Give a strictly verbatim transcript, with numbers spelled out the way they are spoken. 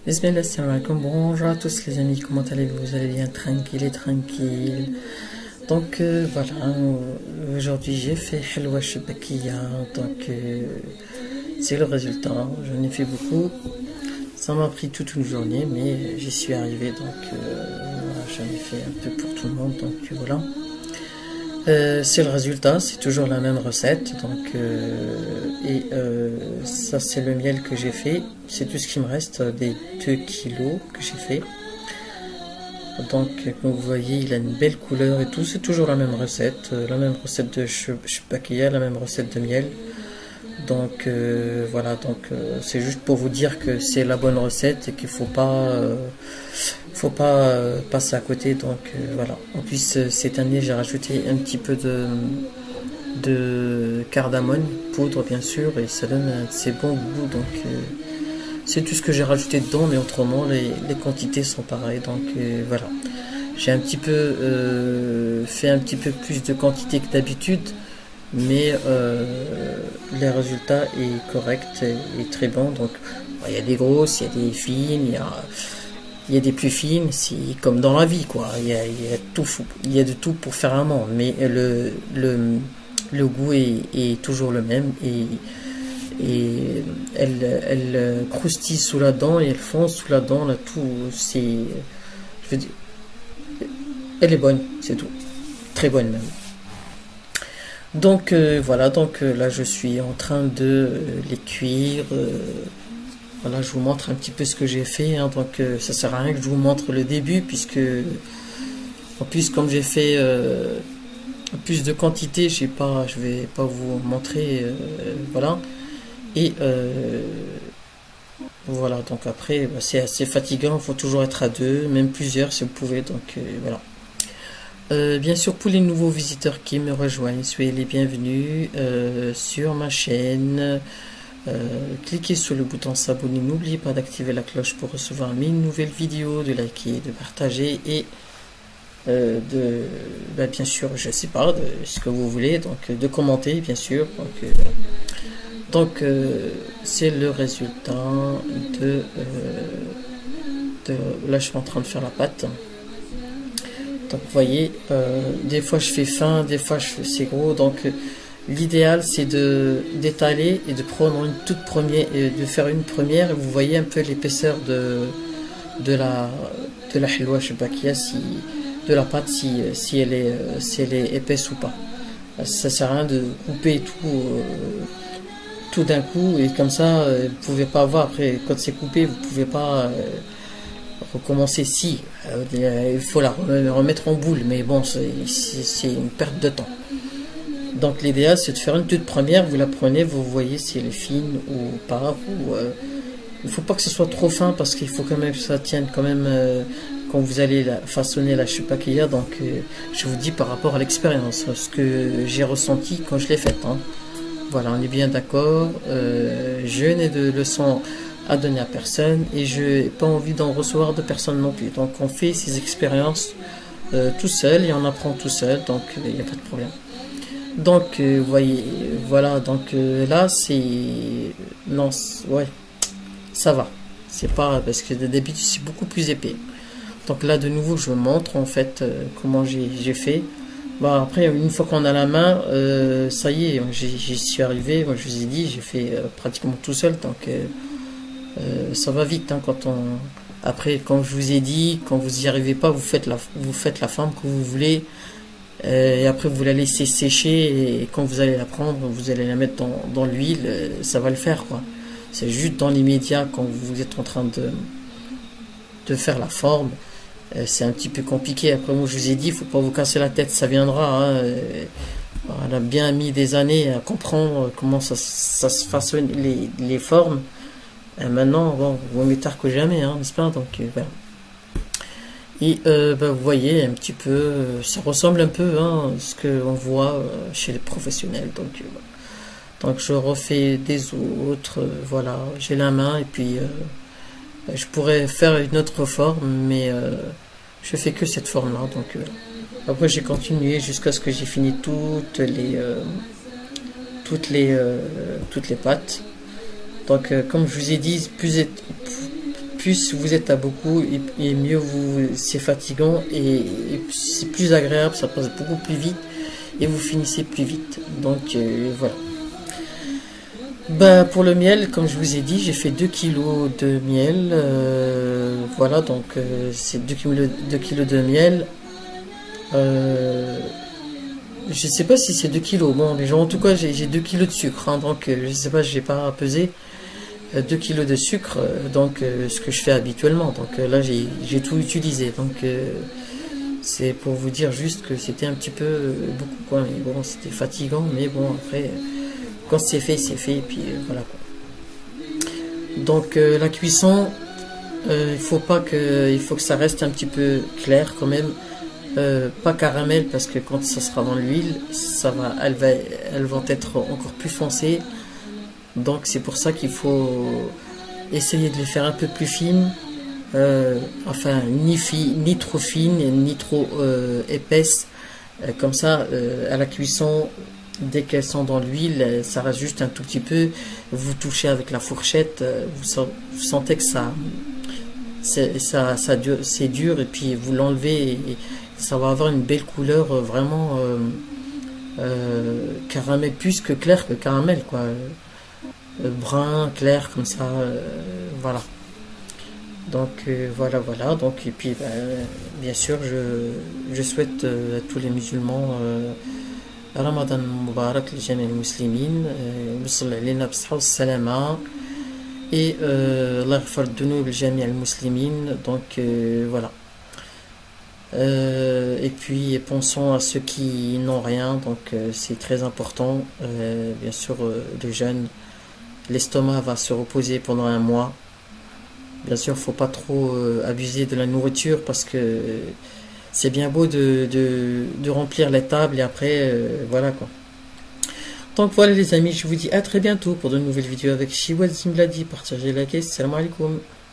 Bismillah, salam alaikum, bonjour à tous les amis, comment allez-vous? Vous allez bien, tranquille et tranquille. Donc euh, voilà, aujourd'hui j'ai fait Helwa Shibakiya, donc euh, c'est le résultat, j'en ai fait beaucoup. Ça m'a pris toute une journée, mais j'y suis arrivé, donc euh, voilà, j'en ai fait un peu pour tout le monde, donc voilà. Euh, c'est le résultat, c'est toujours la même recette, donc euh, et euh, ça c'est le miel que j'ai fait, c'est tout ce qui me reste des deux kilos que j'ai fait. Donc comme vous voyez, il a une belle couleur et tout, c'est toujours la même recette, euh, la même recette de Shibakiya, la même recette de miel. Donc euh, voilà, donc euh, c'est juste pour vous dire que c'est la bonne recette et qu'il faut pas euh, faut pas euh, passer à côté. Donc euh, voilà. En plus euh, cette année j'ai rajouté un petit peu de de cardamone poudre bien sûr, et ça donne un assez bon goût. Donc euh, c'est tout ce que j'ai rajouté dedans, mais autrement les, les quantités sont pareilles. Donc euh, voilà, j'ai un petit peu euh, fait un petit peu plus de quantité que d'habitude, mais euh, les résultats est correct et, et très bon. Donc il y a des grosses, il y a des fines, il y a, il y a des plus fines, c'est comme dans la vie quoi, il y a, il y a tout, il y a de tout pour faire un monde, mais le, le, le goût est, est toujours le même, et, et elle, elle croustille sous la dent et elle fonce sous la dent là, tout, c'est, je veux dire, elle est bonne, c'est tout, très bonne même. Donc euh, voilà, donc euh, là je suis en train de euh, les cuire. Euh, voilà, je vous montre un petit peu ce que j'ai fait. Hein, donc euh, ça sert à rien que je vous montre le début, puisque en plus comme j'ai fait euh, plus de quantité, j'ai pas, je vais pas vous montrer. Euh, voilà. Et euh, voilà, donc après bah, c'est assez fatigant. Il faut toujours être à deux, même plusieurs si vous pouvez. Donc euh, voilà. Euh, bien sûr, pour les nouveaux visiteurs qui me rejoignent, soyez les bienvenus euh, sur ma chaîne. Euh, cliquez sur le bouton s'abonner, n'oubliez pas d'activer la cloche pour recevoir mes nouvelles vidéos, de liker, de partager et euh, de, bah, bien sûr, je sais pas, de ce que vous voulez, donc de commenter, bien sûr. Donc, euh, donc euh, c'est le résultat de, euh, de. Là, je suis en train de faire la pâte. Donc vous voyez, euh, des fois je fais fin, des fois je fais c'est gros. Donc euh, l'idéal c'est de d'étaler et de prendre une toute première, et de faire une première, et vous voyez un peu l'épaisseur de de la de la Helwa Shibakiya, si de la pâte, si si elle est si elle est épaisse ou pas. Ça sert à rien de couper tout euh, tout d'un coup, et comme ça euh, vous pouvez pas avoir, après quand c'est coupé vous pouvez pas euh, recommencer. Si euh, il faut la remettre en boule, mais bon, c'est une perte de temps. Donc l'idéal c'est de faire une toute première, vous la prenez, vous voyez si elle est fine ou pas, ou euh, il faut pas que ce soit trop fin, parce qu'il faut quand même que ça tienne quand même euh, quand vous allez la, façonner la Shibakiya. Donc euh, je vous dis par rapport à l'expérience, ce que j'ai ressenti quand je l'ai faite. Hein. Voilà, on est bien d'accord. Euh, je n'ai de leçons à donner à personne, et je n'ai pas envie d'en recevoir de personne non plus. Donc on fait ces expériences euh, tout seul, et on apprend tout seul, donc il euh, n'y a pas de problème. Donc euh, voyez, voilà, donc euh, là c'est non, ouais, ça va, c'est pas, parce que d'habitude c'est beaucoup plus épais. Donc là de nouveau je vous montre en fait euh, comment j'ai fait. Bon, après une fois qu'on a la main, euh, ça y est, j'y suis arrivé. Moi je vous ai dit, j'ai fait euh, pratiquement tout seul, donc euh, Euh, ça va vite hein, quand on. Après, comme je vous ai dit, quand vous n'y arrivez pas, vous faites la, vous faites la forme que vous voulez, euh, et après vous la laissez sécher, et quand vous allez la prendre, vous allez la mettre dans, dans l'huile, euh, ça va le faire quoi. C'est juste dans l'immédiat, quand vous êtes en train de, de faire la forme, euh, c'est un petit peu compliqué. Après, moi je vous ai dit, il faut pas vous casser la tête, ça viendra. Hein, euh, on a bien mis des années à comprendre comment ça, ça se façonne les, les formes. Et maintenant, bon, vaut mieux tard que jamais, hein, n'est-ce pas? Donc, euh, voilà. Et euh, bah, vous voyez un petit peu, euh, ça ressemble un peu hein, à ce qu'on voit euh, chez les professionnels. Donc, euh, voilà. Donc je refais des autres, euh, voilà, j'ai la main, et puis euh, bah, je pourrais faire une autre forme, mais euh, je fais que cette forme-là. Donc, euh, après, j'ai continué jusqu'à ce que j'ai fini toutes les, euh, toutes les, euh, toutes les pâtes. Donc, euh, comme je vous ai dit, plus, plus vous êtes à beaucoup, et, et mieux vous, c'est fatigant, et, et c'est plus agréable, ça passe beaucoup plus vite, et vous finissez plus vite. Donc euh, voilà. Bah, pour le miel, comme je vous ai dit, j'ai fait deux kilos de miel. Euh, voilà, donc euh, c'est deux kilos de miel. Euh, je sais pas si c'est deux kilos. Bon, mais genre, en tout cas, j'ai deux kilos de sucre. Hein, donc, euh, je sais pas, j'ai pas pesé. Euh, deux kilos de sucre, euh, donc euh, ce que je fais habituellement. Donc euh, là, j'ai tout utilisé. Donc, euh, c'est pour vous dire juste que c'était un petit peu euh, beaucoup, quoi. Mais bon, c'était fatigant, mais bon, après. Quand c'est fait, c'est fait, et puis euh, voilà quoi. Donc euh, la cuisson, euh, il faut pas que, il faut que ça reste un petit peu clair quand même, euh, pas caramel, parce que quand ça sera dans l'huile, ça va, elles va, elles vont être encore plus foncées. Donc c'est pour ça qu'il faut essayer de les faire un peu plus fines, euh, enfin ni fi, ni trop fines, ni trop euh, épaisses, euh, comme ça euh, à la cuisson. Dès qu'elles sont dans l'huile, ça reste juste un tout petit peu. Vous touchez avec la fourchette, vous, vous sentez que ça, c'est ça, ça dur, c'est dur, et puis vous l'enlevez et ça va avoir une belle couleur, vraiment euh, euh, caramel, plus que clair que caramel, quoi. Euh, brun, clair, comme ça, euh, voilà. Donc euh, voilà, voilà. Donc et puis, ben, bien sûr, je, je souhaite euh, à tous les musulmans. Euh, رمضان مبارك لجميع المسلمين يوصل علينا بالصحة والسلامة et الله يغفر الذنوب لجميع المسلمين. Donc euh, voilà. Euh, et puis pensons à ceux qui n'ont rien, donc euh, c'est très important. Euh, bien sûr, euh, le jeûne, l'estomac va se reposer pendant un mois. Bien sûr, faut pas trop euh, abuser de la nourriture, parce que euh, c'est bien beau de, de, de remplir les tables, et après, euh, voilà quoi. Donc voilà les amis, je vous dis à très bientôt pour de nouvelles vidéos avec Chiwaz Zimladi. Partagez, likez, salam alaikum.